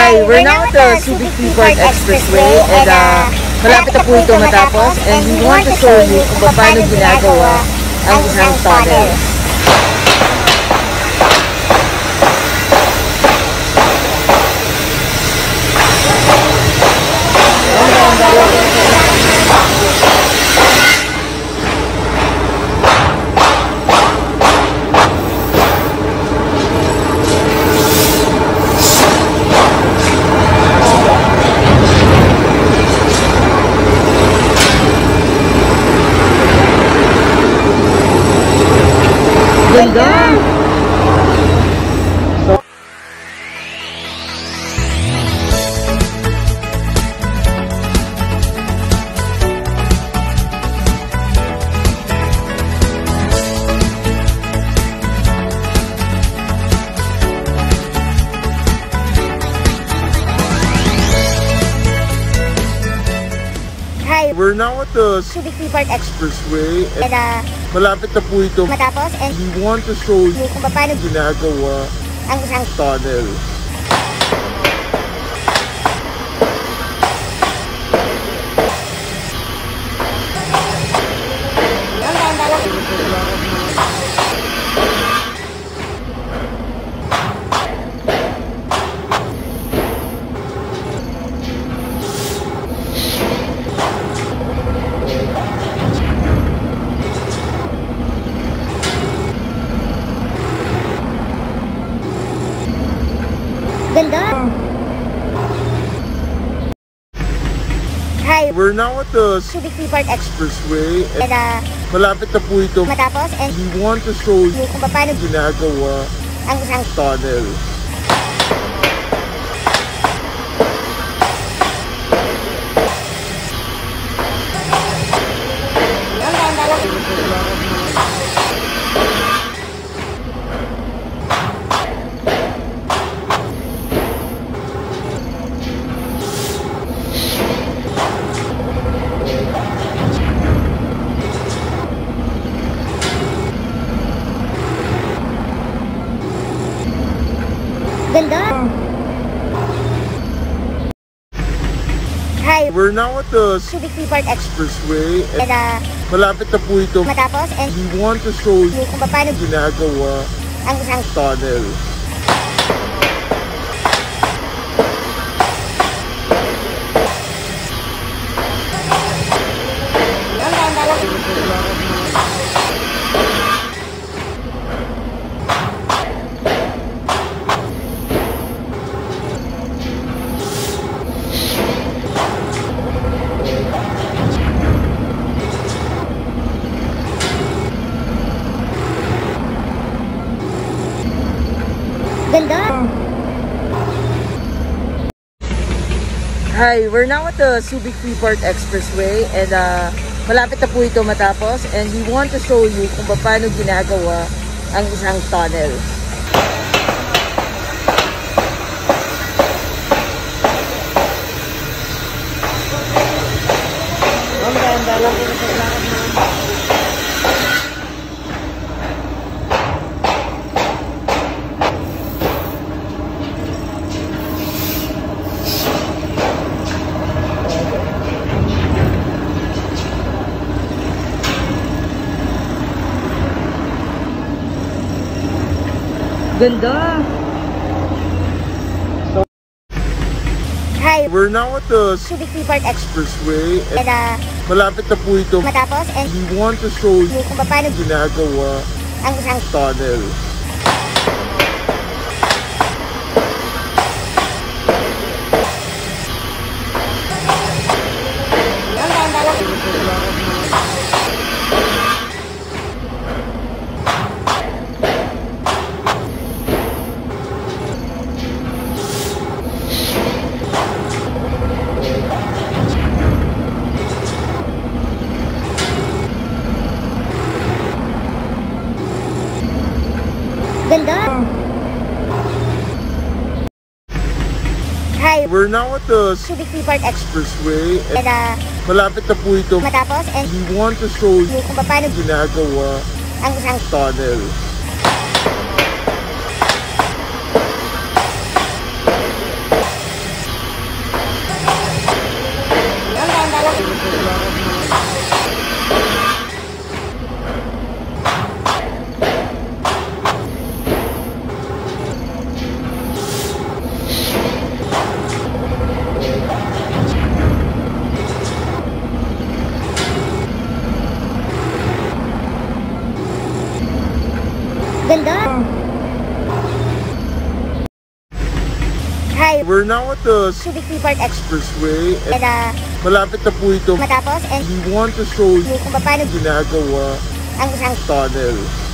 Hi, we're now at the Subic Freeport Expressway and malapit na po ito matapos and we want to show you kung paano ginagawa ang isang tunnel. Ganda! Hi, we're now at the Subic Freeport Expressway and malapit na po ito matapos and we want to show you kung paano ginagawa ang isang tunnel. Ganda! Hi, We're now at the Subic Freeport Expressway and malapit na po ito matapos and we want to show you kung paano ginagawa ang isang tunnel. Ganda! Hi, We're now at the Subic Freeport Expressway and malapit na po ito matapos and we want to show you kung paano ginagawa ang isang tunnel. Ganda! Hi, we're now at the Subic Freeport Expressway and malapit na po ito matapos and we want to show you kung paano ginagawa ang isang tunnel. Ganda! Hi, We're now at the Subic Freeport Expressway and malapit na po ito matapos and we want to show you kung paano ginagawa ang isang tunnel. Ganda! Hi, We're now at the Subic Freeport Expressway and malapit na po ito matapos and we want to show you kung paano ginagawa ang isang tunnel. Hi, We're now at the Subic Freeport Expressway and malapit na po ito. matapos and We want to show you kung paano ginagawa ang isang tunnel.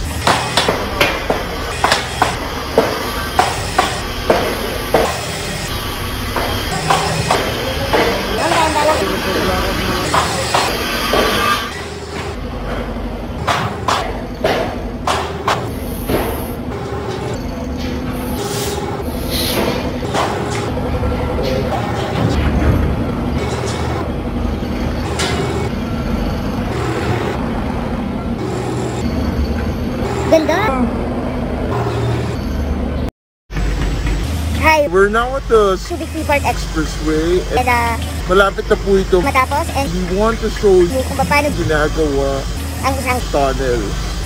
ganda. Hi, We're now at the Subic Freeport Expressway and malapit na po ito. matapos and We want to show you kung paano ginagawa ang isang tunnel.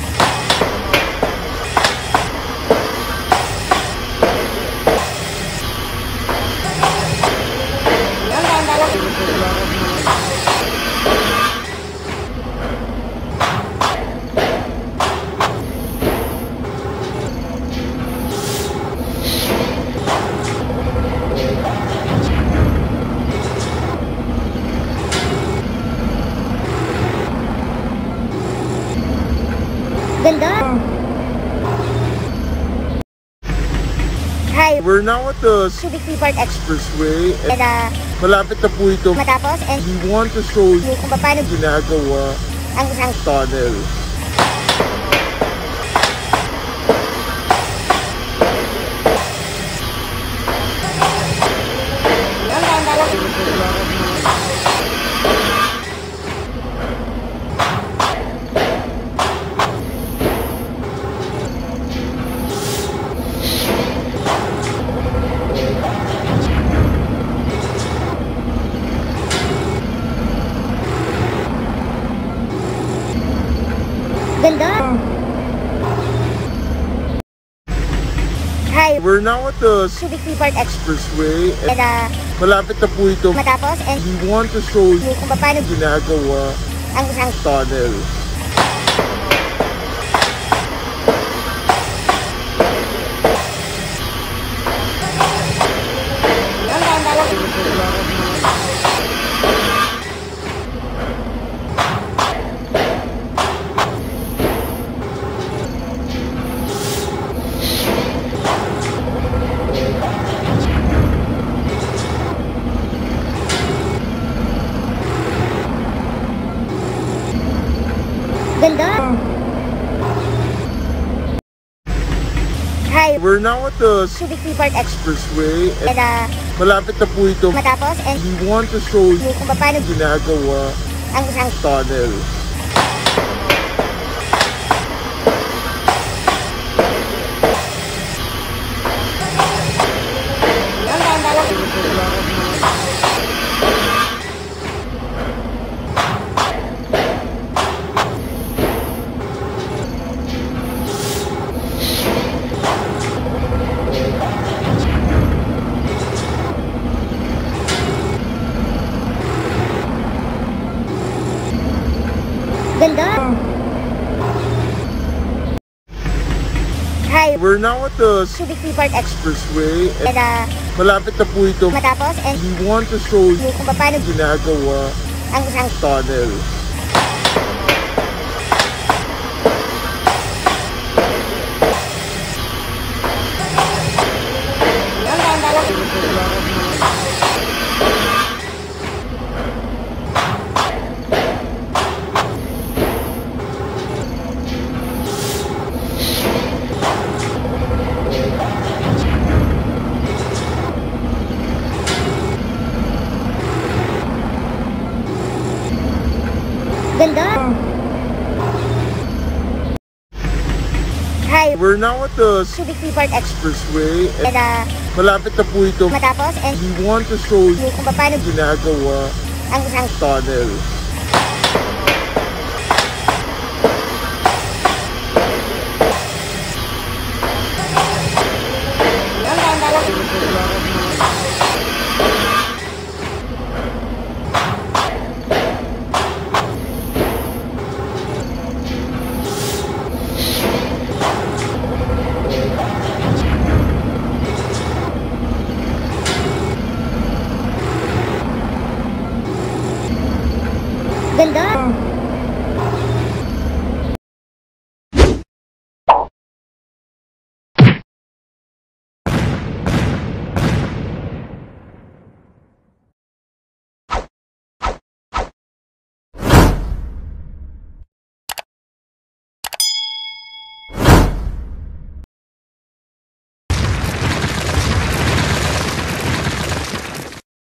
ganda. Hi, We're now at the Subic Freeport Expressway and malapit na po ito. matapos and We want to show you kung paano ginagawa ang isang tunnel. ganda. Hi, We're now at the Subic Freeport Expressway and malapit na po ito. matapos and We want to show you kung paano ginagawa ang isang tunnel. ganda. Hi, We're now at the Subic Freeport Expressway and malapit na po ito. matapos and We want to show you kung paano ginagawa ang isang tunnel. ganda. Hi, We're now at the Subic Freeport Expressway and malapit na po ito. matapos and We want to show you kung paano ginagawa ang isang tunnel. ganda. Hi, We're now at the Subic Freeport Expressway and malapit na po ito. matapos and We want to show you kung paano ginagawa ang isang tunnel.